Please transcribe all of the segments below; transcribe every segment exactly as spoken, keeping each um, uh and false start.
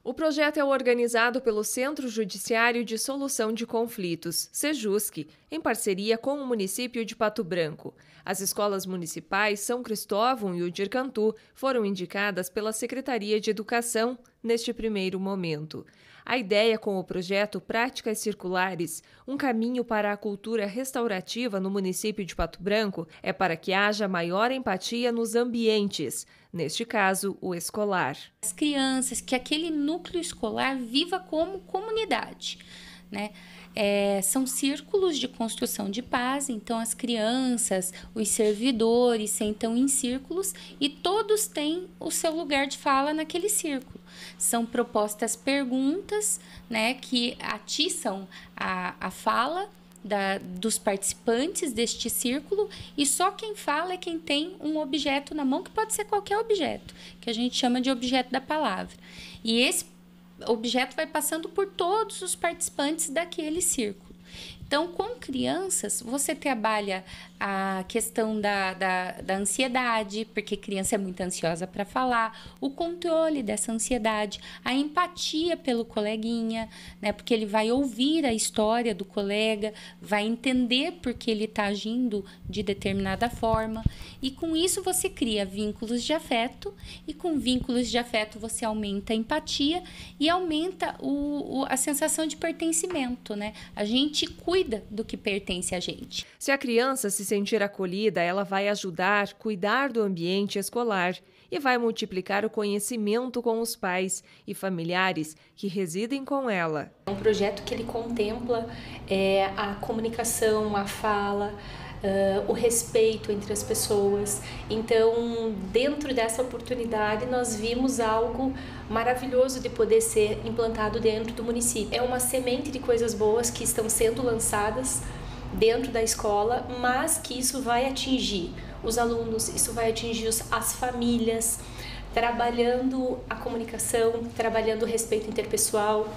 O projeto é organizado pelo Centro Judiciário de Solução de Conflitos, Sejusc, em parceria com o município de Pato Branco. As escolas municipais São Cristóvão e Udir Cantu foram indicadas pela Secretaria de Educação neste primeiro momento. A ideia com o projeto Práticas Circulares, um caminho para a cultura restaurativa no município de Pato Branco, é para que haja maior empatia nos ambientes, neste caso, o escolar. As crianças, que aquele núcleo escolar viva como comunidade, né? É, são círculos de construção de paz, então as crianças, os servidores sentam em círculos e todos têm o seu lugar de fala naquele círculo. São propostas perguntas, né, que atiçam a, a fala da, dos participantes deste círculo, e só quem fala é quem tem um objeto na mão, que pode ser qualquer objeto, que a gente chama de objeto da palavra. E esse objeto vai passando por todos os participantes daquele círculo. Então, com crianças, você trabalha a questão da, da, da ansiedade, porque criança é muito ansiosa para falar, o controle dessa ansiedade, a empatia pelo coleguinha, né, porque ele vai ouvir a história do colega, vai entender por que ele está agindo de determinada forma, e com isso você cria vínculos de afeto, e com vínculos de afeto você aumenta a empatia e aumenta o, o, a sensação de pertencimento, né? A gente cuida do que pertence a gente. Se a criança se sentir acolhida, ela vai ajudar, cuidar do ambiente escolar e vai multiplicar o conhecimento com os pais e familiares que residem com ela. É um projeto que ele contempla é, a comunicação, a fala, Uh, o respeito entre as pessoas. Então, dentro dessa oportunidade, nós vimos algo maravilhoso de poder ser implantado dentro do município. É uma semente de coisas boas que estão sendo lançadas dentro da escola, mas que isso vai atingir os alunos, isso vai atingir os, as famílias, trabalhando a comunicação, trabalhando o respeito interpessoal.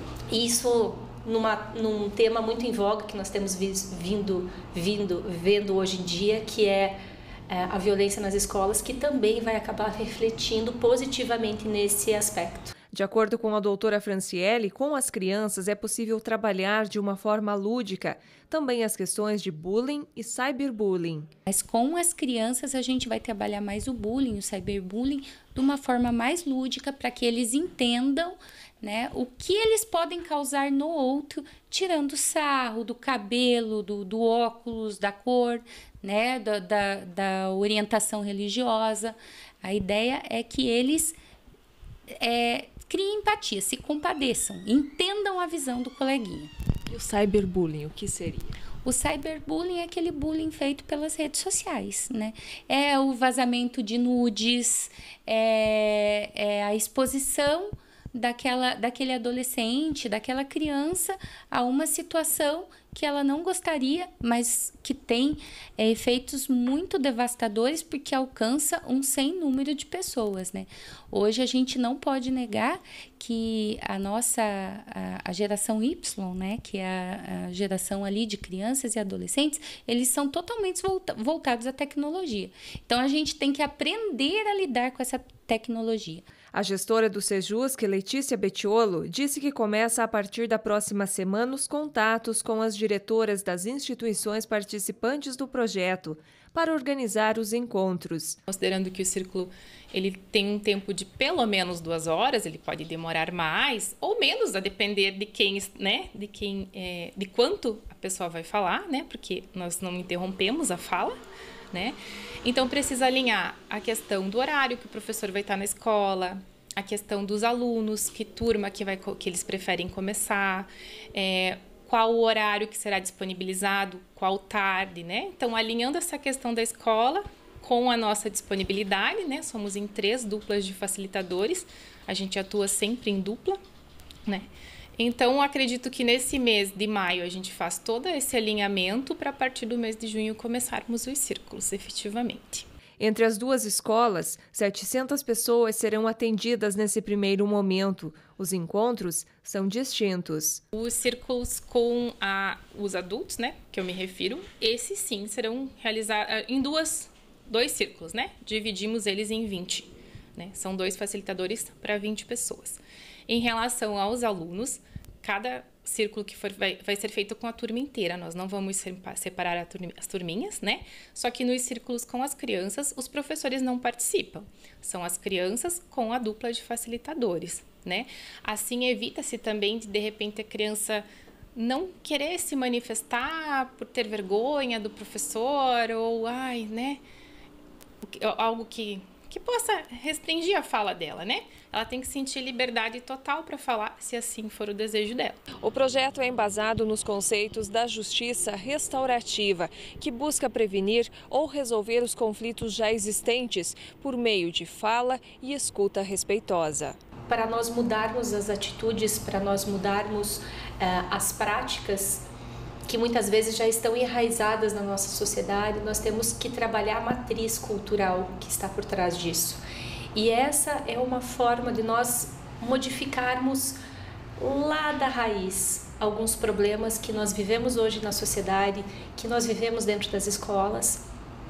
Isso Numa, num tema muito em voga que nós temos vindo, vindo, vendo hoje em dia, que é, é a violência nas escolas, que também vai acabar refletindo positivamente nesse aspecto. De acordo com a doutora Franciele, com as crianças é possível trabalhar de uma forma lúdica também as questões de bullying e cyberbullying. Mas com as crianças a gente vai trabalhar mais o bullying, o cyberbullying, de uma forma mais lúdica, para que eles entendam, né, o que eles podem causar no outro, tirando sarro do cabelo, do, do óculos, da cor, né, da, da, da orientação religiosa. A ideia é que eles é, criem empatia, se compadeçam, entendam a visão do coleguinha. E o cyberbullying, o que seria? O cyberbullying é aquele bullying feito pelas redes sociais, né? É o vazamento de nudes, é, é a exposição daquela, daquele adolescente, daquela criança a uma situação que ela não gostaria, mas que tem é, efeitos muito devastadores, porque alcança um sem número de pessoas, né? Hoje a gente não pode negar que a nossa a, a geração Y, né, que é a, a geração ali de crianças e adolescentes, eles são totalmente volta, voltados à tecnologia. Então a gente tem que aprender a lidar com essa tecnologia. A gestora do Sejusc, Letícia Bettiolo, disse que começa a partir da próxima semana os contatos com as diretoras das instituições participantes do projeto para organizar os encontros. Considerando que o círculo ele tem um tempo de pelo menos duas horas, ele pode demorar mais ou menos, a depender de quem, né, de quem, é, de quanto a pessoa vai falar, né, porque nós não interrompemos a fala, né? Então precisa alinhar a questão do horário que o professor vai estar na escola, a questão dos alunos, que turma que, vai, que eles preferem começar, é, qual o horário que será disponibilizado, qual tarde, né? Então, alinhando essa questão da escola com a nossa disponibilidade, né? Somos em três duplas de facilitadores, a gente atua sempre em dupla, né? Então, acredito que nesse mês de maio a gente faz todo esse alinhamento para a partir do mês de junho começarmos os círculos efetivamente. Entre as duas escolas, setecentas pessoas serão atendidas nesse primeiro momento. Os encontros são distintos. Os círculos com a, os adultos, né, que eu me refiro, esses sim serão realizados em duas, dois círculos, né? Dividimos eles em vinte. né? São dois facilitadores para vinte pessoas. Em relação aos alunos, cada círculo que for vai, vai ser feito com a turma inteira. Nós não vamos separar a turma, as turminhas, né? Só que nos círculos com as crianças, os professores não participam. São as crianças com a dupla de facilitadores, né? Assim evita-se também de, de repente, a criança não querer se manifestar por ter vergonha do professor ou, ai, né? Algo que... que possa restringir a fala dela, né? Ela tem que sentir liberdade total para falar, se assim for o desejo dela. O projeto é embasado nos conceitos da justiça restaurativa, que busca prevenir ou resolver os conflitos já existentes por meio de fala e escuta respeitosa. Para nós mudarmos as atitudes, para nós mudarmos uh, as práticas que muitas vezes já estão enraizadas na nossa sociedade, nós temos que trabalhar a matriz cultural que está por trás disso. E essa é uma forma de nós modificarmos lá da raiz alguns problemas que nós vivemos hoje na sociedade, que nós vivemos dentro das escolas,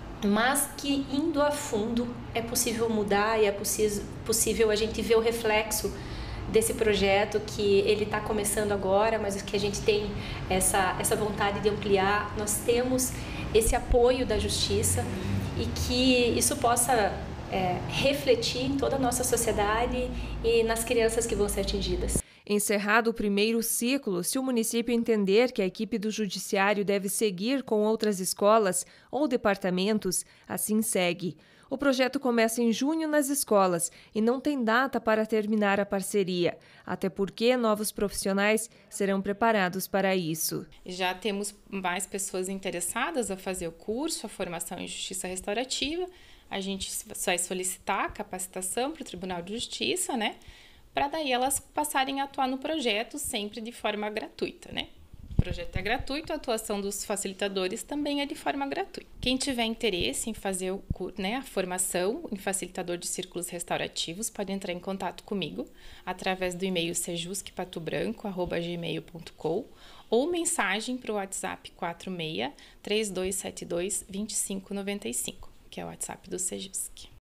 mas que indo a fundo é possível mudar e é possível a gente ver o reflexo desse projeto que ele está começando agora, mas que a gente tem essa, essa vontade de ampliar. Nós temos esse apoio da justiça e que isso possa é, refletir em toda a nossa sociedade e nas crianças que vão ser atingidas. Encerrado o primeiro ciclo, se o município entender que a equipe do judiciário deve seguir com outras escolas ou departamentos, assim segue. O projeto começa em junho nas escolas e não tem data para terminar a parceria, até porque novos profissionais serão preparados para isso. Já temos mais pessoas interessadas a fazer o curso, a formação em Justiça Restaurativa. A gente vai solicitar a capacitação para o Tribunal de Justiça, né? Para daí elas passarem a atuar no projeto sempre de forma gratuita, né? O projeto é gratuito, a atuação dos facilitadores também é de forma gratuita. Quem tiver interesse em fazer o, né, a formação em facilitador de círculos restaurativos pode entrar em contato comigo através do e-mail sejusc pato branco arroba gmail ponto com ou mensagem para o WhatsApp quatro seis, três dois sete dois, dois cinco nove cinco, que é o WhatsApp do Sejusc.